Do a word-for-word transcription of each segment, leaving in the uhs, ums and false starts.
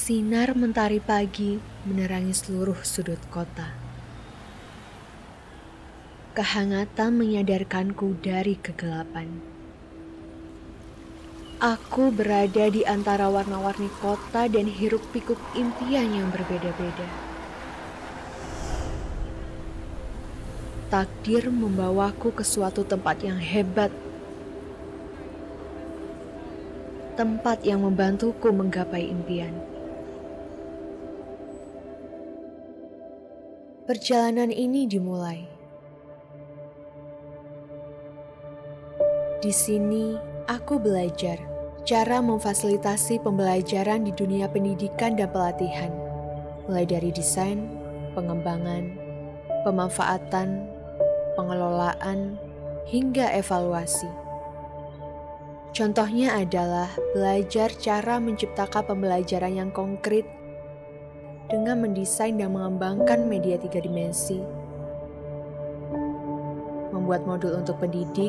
Sinar mentari pagi menerangi seluruh sudut kota. Kehangatan menyadarkanku dari kegelapan. Aku berada di antara warna-warni kota dan hiruk-pikuk impian yang berbeda-beda. Takdir membawaku ke suatu tempat yang hebat. Tempat yang membantuku menggapai impian. Perjalanan ini dimulai. Di sini, aku belajar cara memfasilitasi pembelajaran di dunia pendidikan dan pelatihan, mulai dari desain, pengembangan, pemanfaatan, pengelolaan, hingga evaluasi. Contohnya adalah belajar cara menciptakan pembelajaran yang konkret dengan mendesain dan mengembangkan media tiga dimensi, membuat modul untuk pendidik,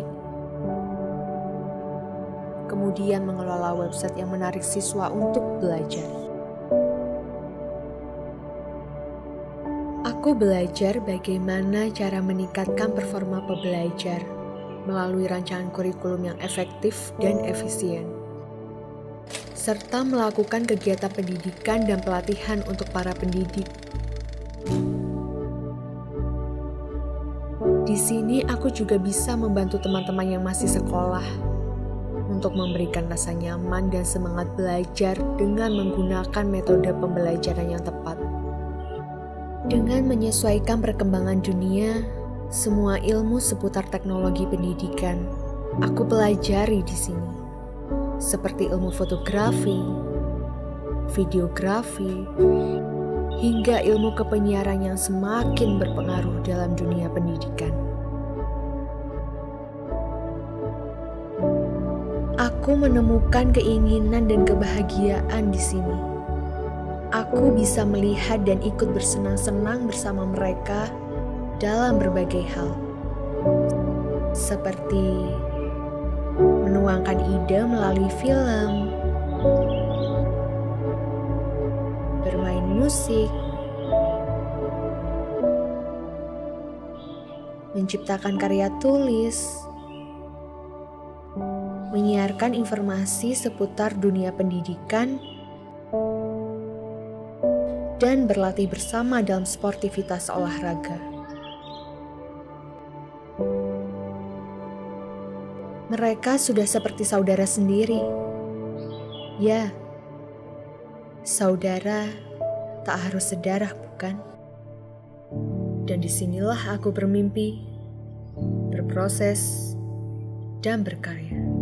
kemudian mengelola website yang menarik siswa untuk belajar. Aku belajar bagaimana cara meningkatkan performa pembelajar melalui rancangan kurikulum yang efektif dan efisien, serta melakukan kegiatan pendidikan dan pelatihan untuk para pendidik. Di sini aku juga bisa membantu teman-teman yang masih sekolah untuk memberikan rasa nyaman dan semangat belajar dengan menggunakan metode pembelajaran yang tepat. Dengan menyesuaikan perkembangan dunia, semua ilmu seputar teknologi pendidikan aku pelajari di sini. Seperti ilmu fotografi, videografi, hingga ilmu kepenyiaran yang semakin berpengaruh dalam dunia pendidikan. Aku menemukan keinginan dan kebahagiaan di sini. Aku bisa melihat dan ikut bersenang-senang bersama mereka dalam berbagai hal, seperti menuangkan ide melalui film, bermain musik, menciptakan karya tulis, menyiarkan informasi seputar dunia pendidikan, dan berlatih bersama dalam sportivitas olahraga. Mereka sudah seperti saudara sendiri. Ya, saudara tak harus sedarah, bukan? Dan disinilah aku bermimpi, berproses, dan berkarya.